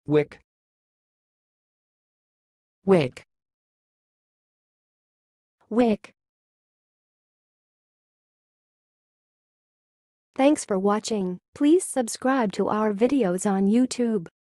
Wick. Wick. Wick. Thanks for watching. Please subscribe to our videos on YouTube.